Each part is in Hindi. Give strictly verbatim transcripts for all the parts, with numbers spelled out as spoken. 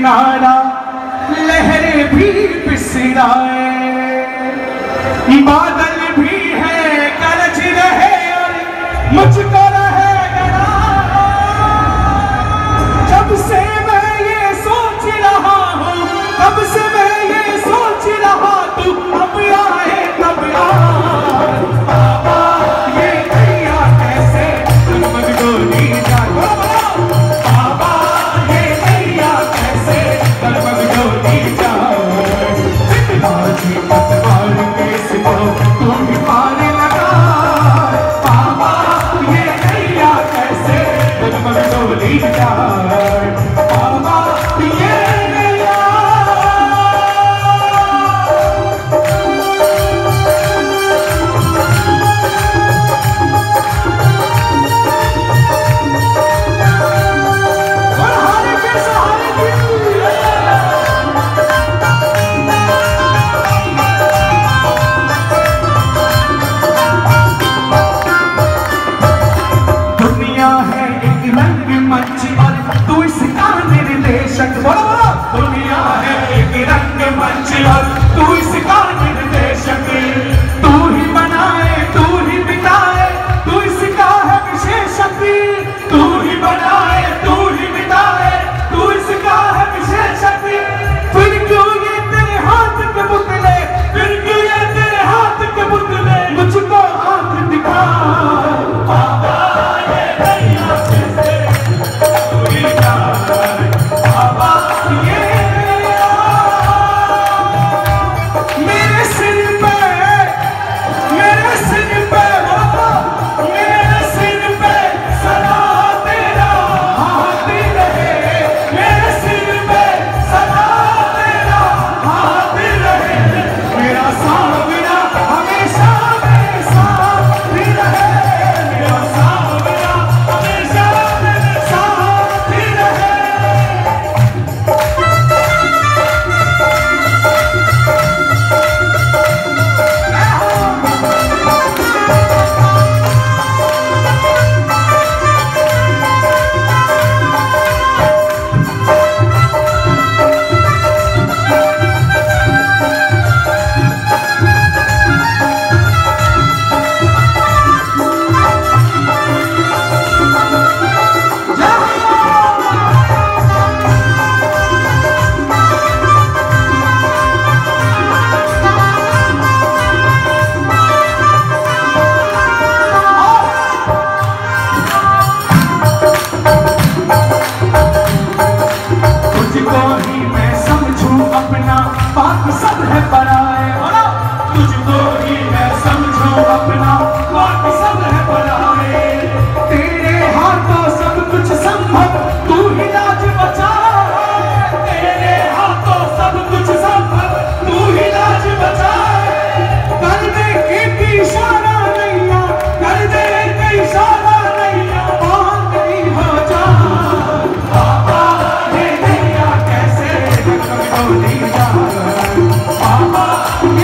किनारा लहरें भी बिसराए, बादल भी है गरज रहे और मुझको रहे डरा। जब से मैं ये सोच रहा हूँ, तब से मैं ये सोच रहा तू अब आए तब आ। बाबा ये नैया कैसे डगमग डोली जाए, बाबा ये नैया कैसे डगमग डोली जाए। आज पतवार के सिवा तू ही पार लगा, बाबा ये नैया कैसे डगमग डोली जाए। बाबा ये दुनिया है एक रंग मंच और तू इसका निर्देशक। तू ही बनाए तू ही बिताए तू इसका है विशेषक। तू ही बनाए तू ही बिताए तू इसका है विशेषक। फिर क्यों ये तेरे हाथ के पुतले, फिर क्यों ये तेरे हाथ के पुतले मुझको आंख दिखा। बाबा ये नैया कैसे डोली जाए, बाबा ये मेरे सिर पे मेरे सिर पे मेरे सिर पे सदा तेरा हाथ रहे। मेरे सिर पे सदा तेरा हाथ रहे। मेरा सावरा हमेशा मेरे साथ ही रहे। मेरा सावरा हमेशा मेरे साथ ही रहे। तुझको ही मैं समझूं अपना, बाकी सब है पराए। तुझको ही मैं समझूं अपना, बाकी सब है पराए। तेरे हाथों सब कुछ संभव, तू ही लाज बचाए। तेरे हाथों सब कुछ संभव, तू ही लाज बचाए। कर दे एक इशारा नैया, कर दे एक इशारा नैया, बात नहीं हो जा। बाबा ये नैया कैसे डगमग डोली जाए, बाबा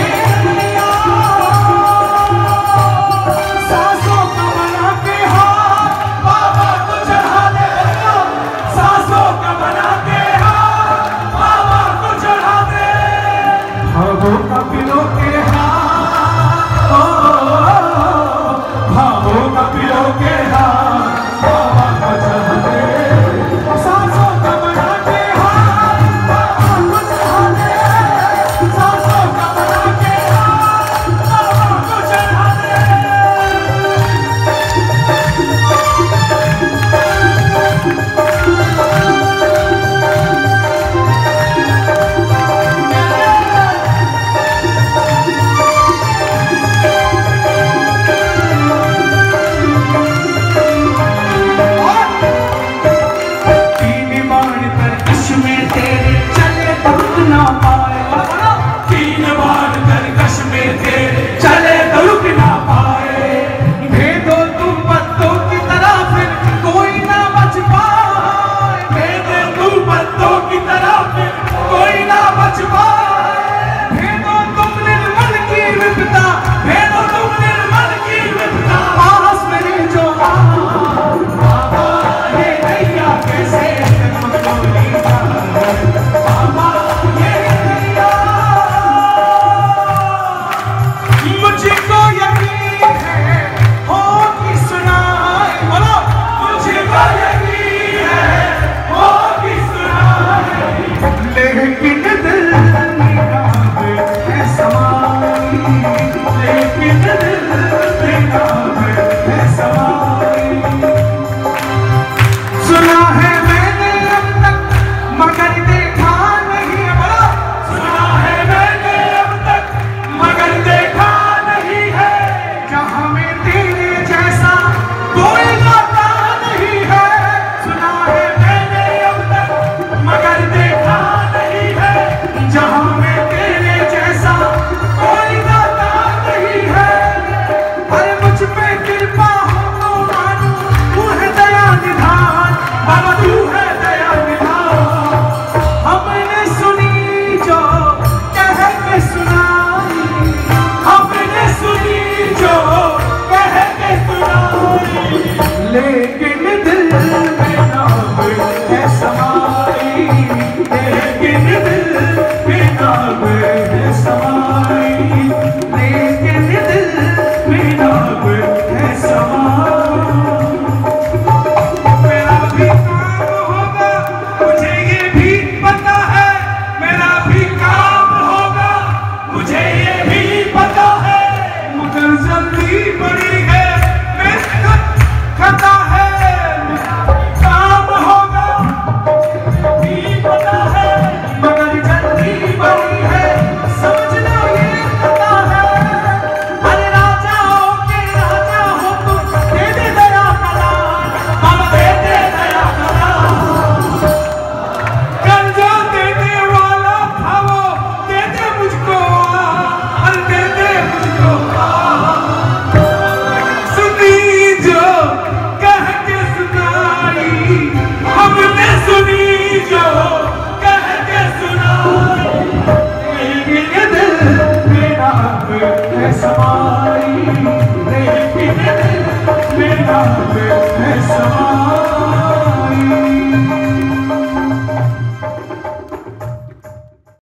मीरा पे है सवार